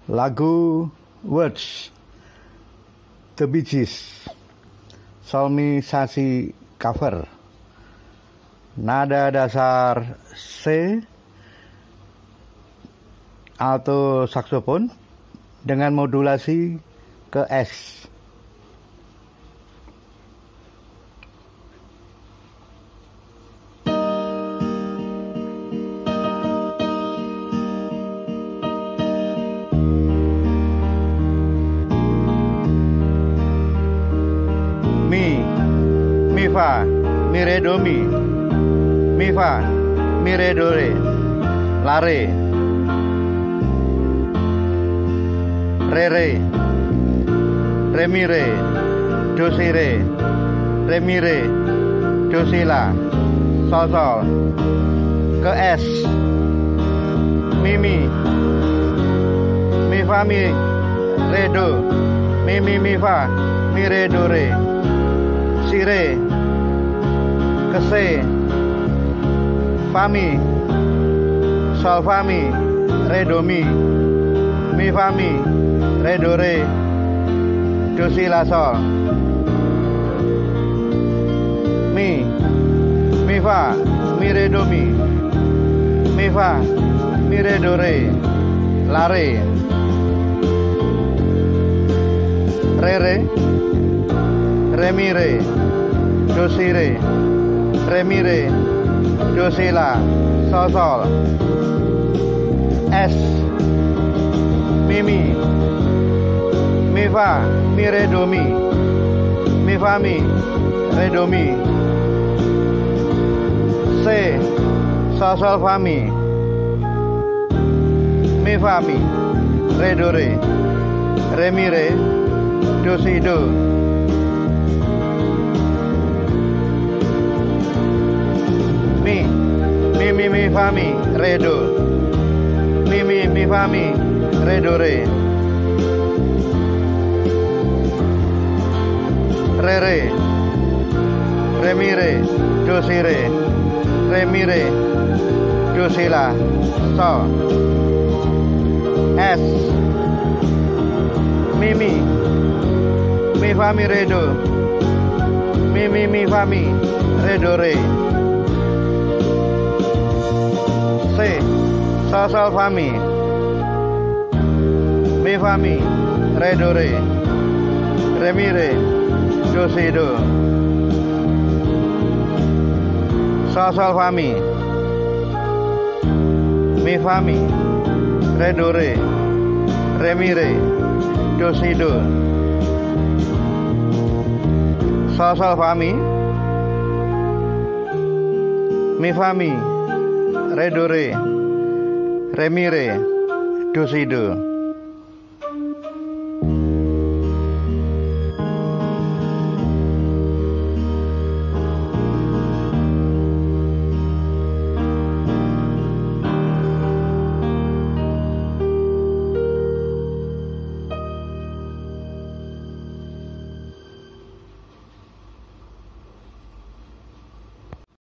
Lagu Words The Bee Gees, solmisasi cover, nada dasar C, alto saksofon dengan modulasi ke S. Mi fa, mi re do mi fa, mi re do re, la re, re mi re, do si re mi re, do si la, sol sol, ke S, mi fa mi re do, mi fa, mi re do re, si re, ke C, fa mi, sol fa mi, re do mi fa mi, re do re, do si la sol, mi fa, mi re do mi fa, mi re do re, la re mi re, do si re mi re, do si la, sol sol, S, mi fa, mi re do mi fa mi, re do mi, C, sol sol fa mi fa mi, re do re mi re, do si do, mi fa mi, re do, mi fa mi, re do re, re mi re, do si re mi re, do si la, sol, S, mi fa mi re do, mi fa mi, re do re, C, sol sol fa mi fa mi, re do re mi re, do si do, sol sol fa mi fa mi, re do re mi re, do si do, sol sol fa mi fa mi, re do re mi re, do si do.